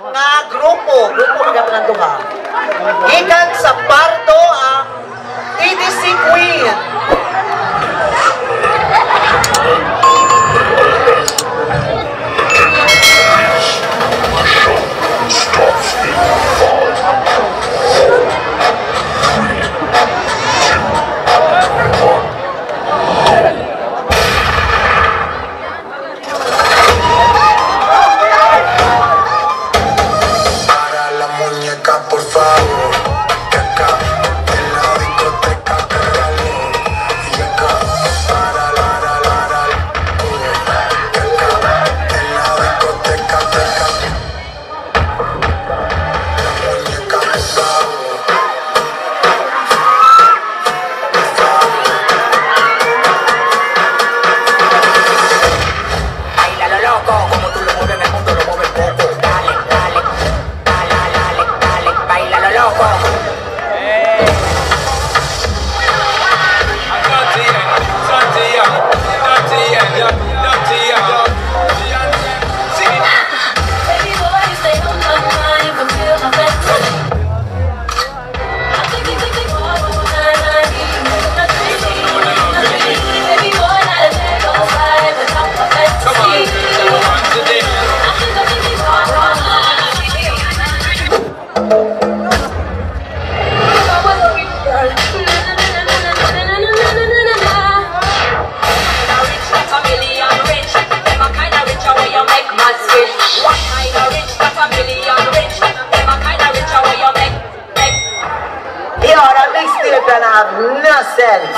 nga grupo nga duha. Gikan sa Pardo ang EDC Queen. Por favor, que acá en la discoteca que calor. Y acá, para que acá en la discoteca que calor. La muñeca por favor. Baila lo loco, como tú lo mueves en el mundo, lo mueves poco. Dale, dale, dale, baila lo loco. E ora mix dile pra na série.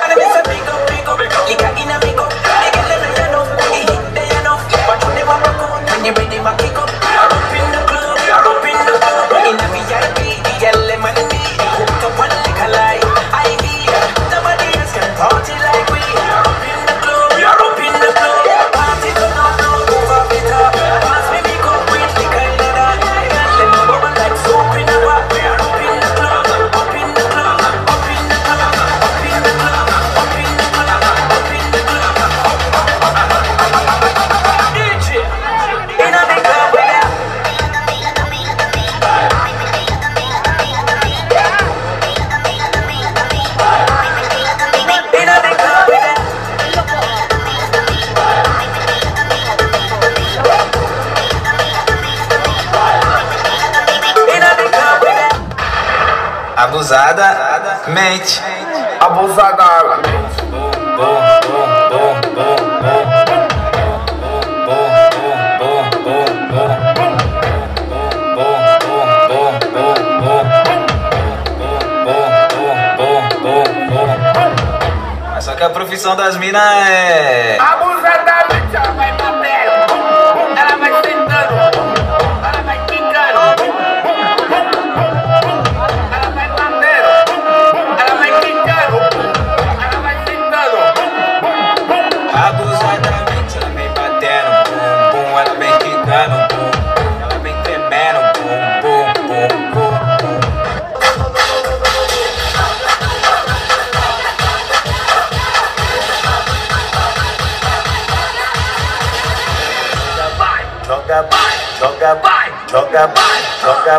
Abusada, mente. Abusada. Só que a profissão das minas é... Abusadamente ela vai batendo, ela vai sentando, ela vai quicando, ela vai batendo, ela vai quicando, ela vai sentando. Abusadamente ela vem batendo, bum, bum, ela vem quicando, bum, ela vem tremendo, bum, bum, bum, bum, bum. Joga, joga, joga, joga,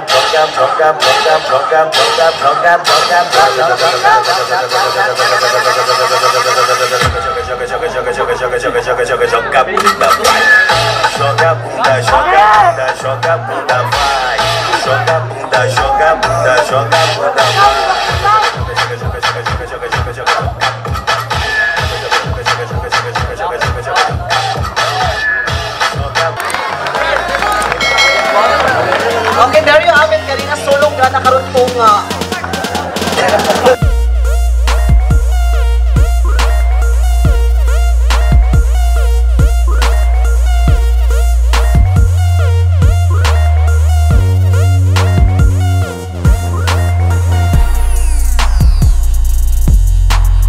Okay, there you have it. Kanina sulong ka na karon pong